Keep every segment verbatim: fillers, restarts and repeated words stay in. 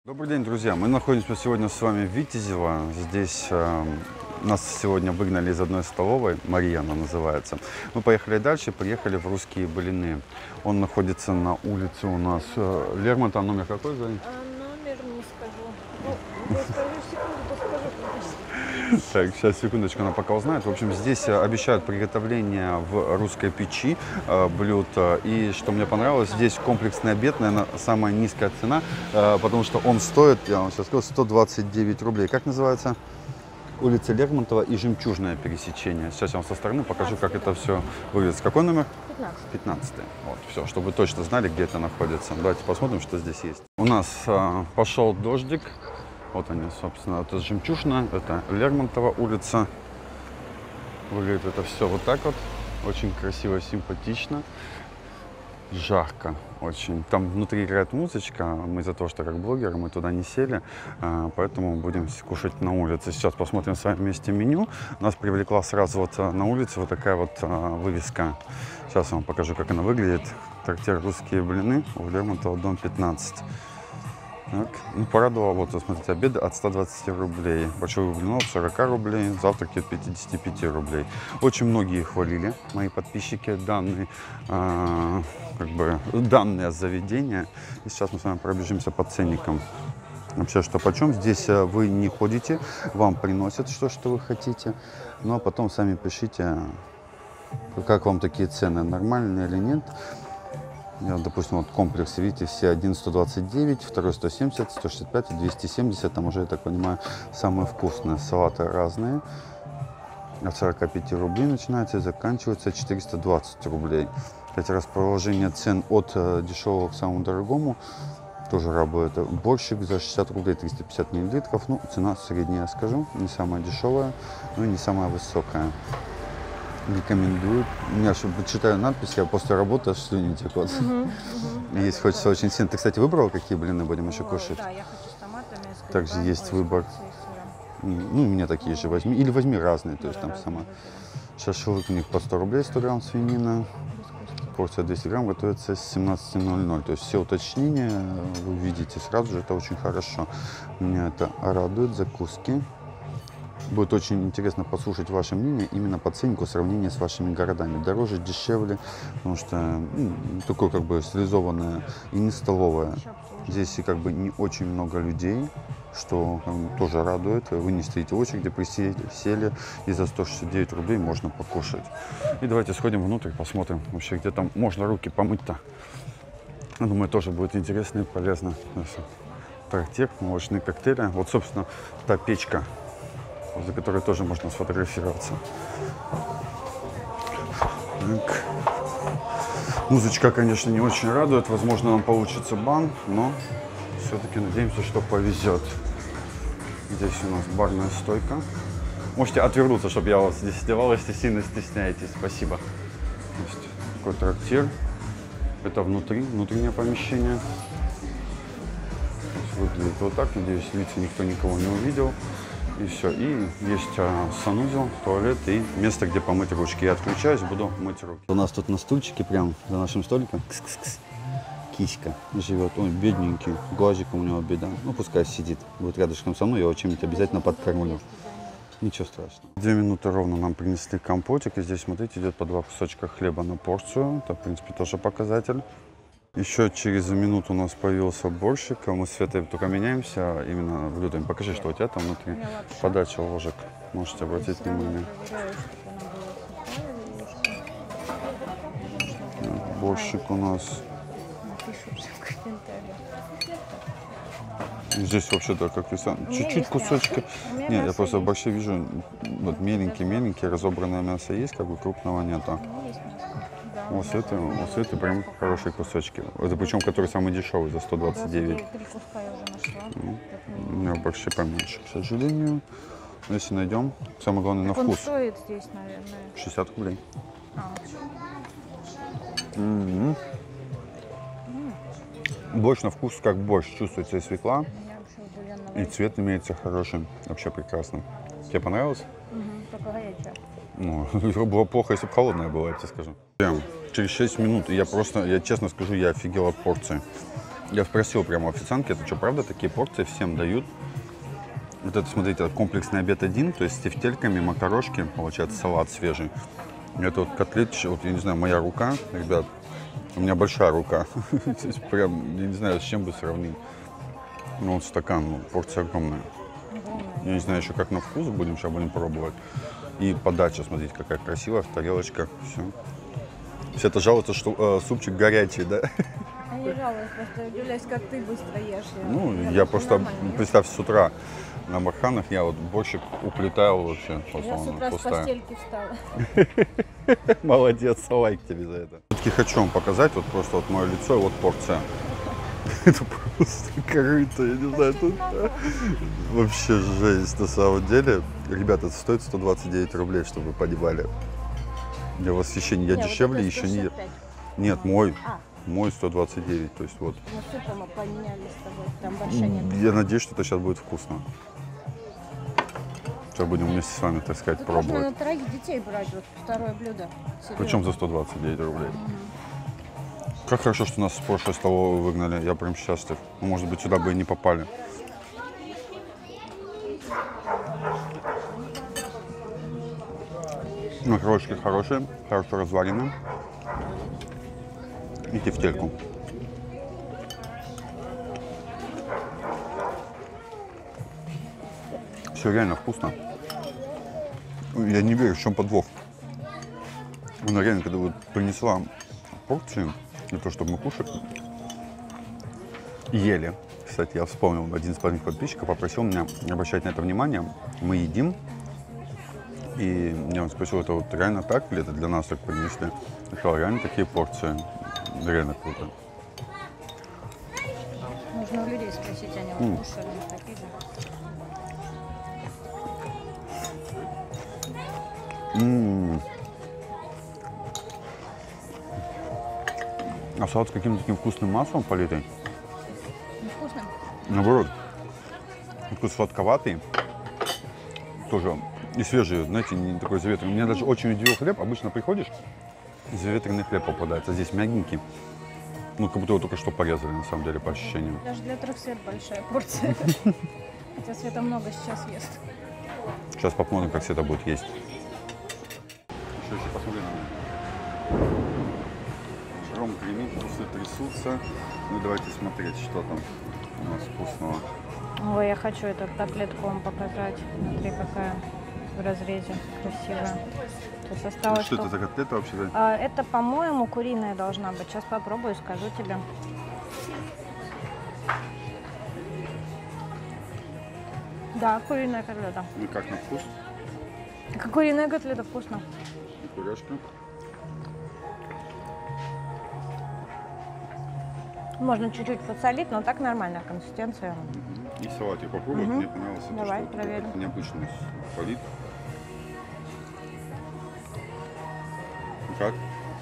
Добрый день, друзья! Мы находимся сегодня с вами в Витязево. Здесь э, нас сегодня выгнали из одной столовой, Мария она называется. Мы поехали дальше, приехали в Русские Блины. Он находится на улице у нас э, Лермонтова, номер какой, Зай? А, номер не скажу. Ну, не скажу секунду, то скажу, конечно. Так, сейчас, секундочку, она пока узнает. В общем, здесь обещают приготовление в русской печи э, блюд. И что мне понравилось, здесь комплексный обед, наверное, самая низкая цена, э, потому что он стоит, я вам сейчас скажу, сто двадцать девять рублей. Как называется? Улица Лермонтова и Жемчужное пересечение. Сейчас я вам со стороны покажу, как это все выглядит. Какой номер? пятнадцать. пятнадцатый. Вот, все, чтобы вы точно знали, где это находится. Давайте посмотрим, что здесь есть. У нас э, пошел дождик. Вот они, собственно, это Жемчужная, это Лермонтова улица. Выглядит это все вот так вот. Очень красиво, симпатично. Жарко очень. Там внутри играет музычка. Мы из-за того, что как блогеры, мы туда не сели. Поэтому будем кушать на улице. Сейчас посмотрим с вами вместе меню. Нас привлекла сразу вот на улице вот такая вот вывеска. Сейчас я вам покажу, как она выглядит. Трактир «Русские блины» в Лермонтова, дом пятнадцать. Так. Ну, порадовало, вот, смотрите, обеды от ста двадцати рублей, большой блинов от сорока рублей, завтраки от пятидесяти пяти рублей. Очень многие хвалили, мои подписчики, данные, э, как бы, данное заведение. И сейчас мы с вами пробежимся по ценникам. Вообще, что почем, здесь вы не ходите, вам приносят что, что вы хотите, ну а потом сами пишите, как вам такие цены, нормальные или нет. Я, допустим, вот комплекс, видите, все один сто двадцать девять, второй сто семьдесят, сто шестьдесят пять и двести семьдесят. Там уже, я так понимаю, самые вкусные. Салаты разные. От сорока пяти рублей начинается и заканчивается четыреста двадцать рублей. Кстати, расположение цен от э, дешевого к самому дорогому тоже работает. Борщик за шестьдесят рублей, триста пятьдесят миллилитров. Ну, цена средняя, скажу. Не самая дешевая, но и не самая высокая. Рекомендую. Я, чтобы читаю надпись, я после работы аж слюни текут. Uh-huh, uh-huh. Есть, хочется очень сильно. Ты, кстати, выбрала, какие блины будем еще кушать? Да, я хочу с томатами, с также грибами, есть ой, выбор. Ну, у меня такие же возьми. Или возьми разные, то есть да, там разные, сама. да. Шашлык у них по сто рублей, сто грамм свинина. Порция двести грамм готовится с семнадцати ноль ноль. То есть все уточнения вы видите сразу же, это очень хорошо. Меня это радует, закуски. Будет очень интересно послушать ваше мнение именно по ценнику в сравнении с вашими городами. Дороже, дешевле, потому что ну, такое как бы стилизованное и не столовое. Здесь и как бы не очень много людей, что как бы, тоже радует. Вы не стоите в очереди, присели, сели, и за сто шестьдесят девять рублей можно покушать. И давайте сходим внутрь, посмотрим вообще, где там можно руки помыть-то. Я думаю, тоже будет интересно и полезно. Трактир, молочные коктейли. Вот, собственно, та печка, за которой тоже можно сфотографироваться. Так. Музычка, конечно, не очень радует. Возможно, нам получится бан, но все-таки надеемся, что повезет. Здесь у нас барная стойка. Можете отвернуться, чтобы я вас здесь снимал, если сильно стесняетесь. Спасибо. Есть такой трактир. Это внутри, внутреннее помещение. Выглядит вот так. Надеюсь, лица никто никого не увидел. И все. И есть а, санузел, туалет и место, где помыть ручки. Я отключаюсь, буду мыть руки. У нас тут на стульчике, прям за нашим столиком, кс-кс-кс, киська живет. Ой, бедненький, глазиком у него беда. Ну, пускай сидит, будет рядышком со мной, я его чем-нибудь обязательно подкормлю. Ничего страшного. Две минуты ровно нам принесли компотик. И здесь, смотрите, идет по два кусочка хлеба на порцию. Это, в принципе, тоже показатель. Еще через минуту у нас появился борщик. Мы с Светой только меняемся именно блюдами. Покажи, что у тебя там внутри. Подача ложек. Можете обратить внимание. Борщик у нас. Здесь вообще-то, как и сам, чуть-чуть кусочки. Нет, я просто в борще вижу вот меленькие-меленькие, разобранное мясо есть, как бы крупного нету. Вот это, вот это прям хорошие кусочки. Это причем, который самый дешевый, за сто двадцать девять. У меня борщи поменьше, к сожалению. Но если найдем, самое главное на вкус. Он стоит здесь, наверное. шестьдесят рублей. А. Mm-hmm. Mm. Борщ на вкус как борщ. Чувствуется и свекла. И цвет имеется хороший. Вообще прекрасно. Тебе понравилось? Угу, только горячее. Ну, было плохо, если бы холодное было, я тебе скажу. Прям через шесть минут, и я просто, я честно скажу, я офигел от порции. Я спросил прямо у официантки, это что, правда, такие порции всем дают? Вот это, смотрите, комплексный обед один, то есть с тефтельками, макарошки, получается, салат свежий. Это вот котлетчик, вот я не знаю, моя рука, ребят, у меня большая рука. Прям, я не знаю, с чем бы сравнить. Ну, вот стакан, ну, порция огромная. Я не знаю еще, как на вкус будем, сейчас будем пробовать. И подача, смотрите, какая красивая, в тарелочках, все. Все это жалуются, что э, супчик горячий, да? Я не жалуюсь, просто удивляюсь, как ты быстро ешь. Ну, я, я просто, представь, с утра на Марханах я вот борщик уплетаю вообще. Я с утра пустая. С постельки встала. Молодец, лайк тебе за это. Все-таки хочу вам показать, вот просто вот мое лицо и вот порция. Это просто корыто, я не знаю, тут вообще жесть на самом деле. Ребята, это стоит сто двадцать девять рублей, чтобы вы понимали. Я в восхищении, я дешевле еще не... Нет, мой. Мой сто двадцать девять, то есть вот. Ну, супа мы поменяли с тобой, там больше нет. Я надеюсь, что это сейчас будет вкусно. Сейчас будем вместе с вами, так сказать, Тут пробовать. можно на троих детей брать, вот второе блюдо. Причем за сто двадцать девять рублей. Mm-hmm. Как хорошо, что нас с прошлой столовой выгнали, я прям счастлив. Ну, может быть, сюда бы и не попали. Макарошки хорошие, хорошо разварены. И тефтельку. Все реально вкусно. Я не верю, в чем подвох. Она реально, когда вот принесла порцию, для того, чтобы мы кушали, ели. Кстати, я вспомнил, один из моих подписчиков попросил меня обращать на это внимание. Мы едим. И я он спросил, это вот реально так или это для нас так принесли? Я сказал, реально такие порции. Реально круто. Нужно у людей спросить, они вот mm. кушали такие же. М-м-м. А салат с каким-то таким вкусным маслом политый? Невкусным? Наоборот. Вкус сладковатый. Тоже и свежий, знаете, не такой заветренный. Меня даже очень удивил хлеб. Обычно приходишь, заветренный хлеб попадается. Здесь мягенький. Ну, как будто его только что порезали, на самом деле, по ощущениям. Даже для трех свет большая порция. Хотя Света много сейчас ест. Сейчас посмотрим, как Света будет есть. Еще еще посмотри на меня. Ром гремит, вкусы трясутся. Ну, давайте смотреть, что там у нас вкусного. Ой, я хочу эту котлетку вам показать. Смотри, какая в разрезе красивая. То есть осталось, что, что это за котлета вообще? А, это, по-моему, куриная должна быть. Сейчас попробую, скажу тебе. Да, куриная котлета. Ну как на вкус? Как куриная котлета, вкусно. И пюрешка. Можно чуть-чуть подсолить, но так нормальная консистенция. Угу. И салатик попробовать. Угу. Мне понравилось. Давай, это, проверим. Это необычный солид. Как?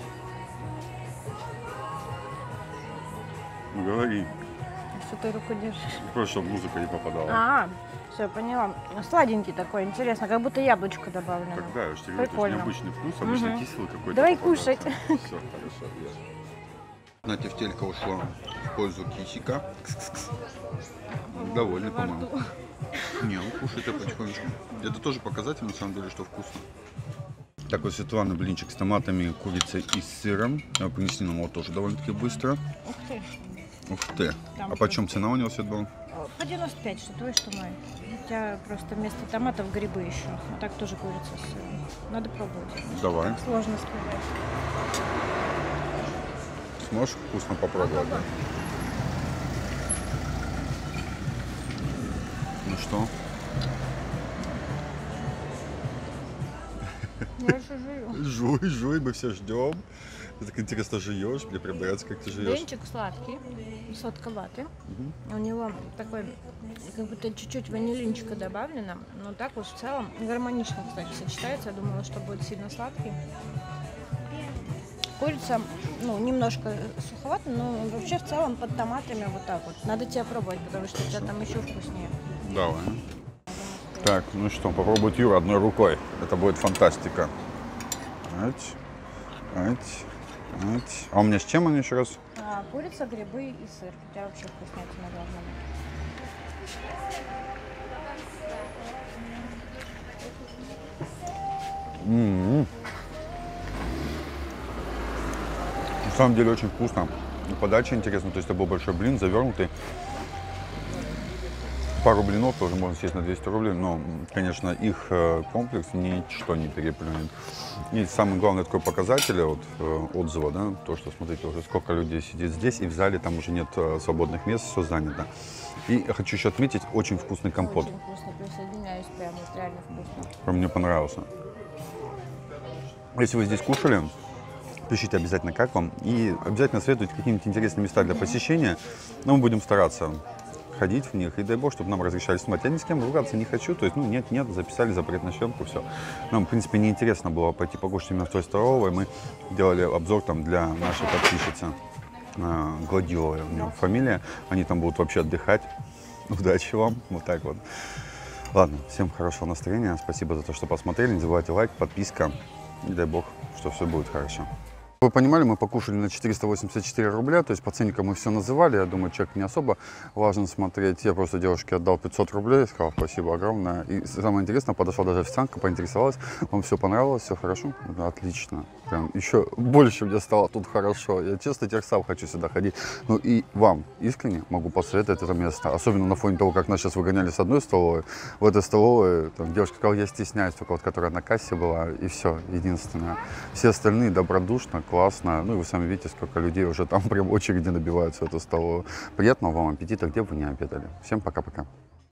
Ну, говори. Что ты руку держишь? Просто, чтобы музыка не попадала. А, все, поняла. Сладенький такой, интересно, как будто яблочко добавлено. Тогда, я же тебе говорю, то есть необычный вкус, обычно угу. кислый какой-то. Давай кушать. Все, хорошо, ешь. На тефтелька ушла в пользу кисика. Довольный, по-моему. Не, он кушает потихонечку. Это тоже показатель, на самом деле, что вкусно. Так вот, Светлана, блинчик с томатами, курицей и с сыром. Принесли нам его тоже довольно-таки быстро. Ух ты. Ух ты. Там а почем цена у него, Свет, была? По девяносто пять, что твой, что мой. У тебя просто вместо томатов грибы еще. А так тоже курица с сыром. Надо пробовать. Давай. Так сложно сказать. Сможешь вкусно попробовать? Да? Ну что? Я еще жую. Жуй, жуй, мы все ждем. Ты так интересно жуешь, мне прям нравится, как ты жуешь. Блинчик сладкий, сладковатый. Угу. У него такой, как будто чуть-чуть ванилинчика добавлено. Но так вот в целом гармонично, кстати, сочетается. Я думала, что будет сильно сладкий. Курица, ну, немножко суховата, но вообще в целом под томатами вот так вот. Надо тебя пробовать, потому что у тебя там еще вкуснее. Давай. Так, ну что, попробует Юра одной рукой. Это будет фантастика. Ать, ать, ать. А у меня с чем он еще раз? А курица, грибы и сыр. У тебя вообще вкуснятина должна быть. М-м-м. На самом деле очень вкусно. И подача интересная, то есть это был большой блин, завернутый. Пару блинов тоже можно съесть на двести рублей, но, конечно, их комплекс ничто не переплюнет. И самый главный такой показатель вот, отзыва, да, то, что, смотрите, уже сколько людей сидит здесь, и в зале там уже нет свободных мест, все занято. И я хочу еще отметить, очень вкусный компот. Очень вкусно, присоединяюсь прям, вот реально вкусно. Прям мне понравился. Если вы здесь кушали, пишите обязательно, как вам. И обязательно советуйте какие-нибудь интересные места для посещения. Но мы будем стараться ходить в них. И дай бог, чтобы нам разрешали снимать. Я ни с кем ругаться не хочу. То есть, ну, нет-нет, записали запрет на съемку, все. Нам, в принципе, неинтересно было пойти покушать именно в той столовой. Мы делали обзор там для нашей подписчицы Гладиловой, у нее фамилия. Они там будут вообще отдыхать. Удачи вам. Вот так вот. Ладно, всем хорошего настроения. Спасибо за то, что посмотрели. Не забывайте лайк, подписка. И дай бог, что все будет хорошо. Вы понимали, мы покушали на четыреста восемьдесят четыре рубля, то есть по ценникам мы все называли, я думаю, человек не особо важно смотреть. Я просто девушке отдал пятьсот рублей, сказал спасибо огромное. И самое интересное, подошла даже официантка, поинтересовалась, вам все понравилось, все хорошо? Да, отлично. Прям еще больше мне стало тут хорошо. Я честно теперь сам хочу сюда ходить. Ну и вам искренне могу посоветовать это место, особенно на фоне того, как нас сейчас выгоняли с одной столовой. В этой столовой там, девушка сказала, я стесняюсь, только вот которая на кассе была, и все, единственное. Все остальные добродушно, классно. Ну и вы сами видите, сколько людей уже там прям очереди набиваются в эту столовую. Приятного вам аппетита, где бы вы не обедали. Всем пока-пока.